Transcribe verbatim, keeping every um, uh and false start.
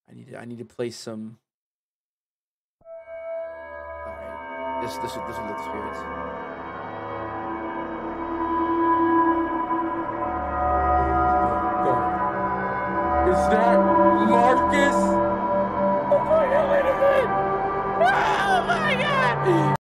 I need to I need to play some. All right. This this this will look spirits. Is that Marcus? Oh my god, wait a minute! Oh my god!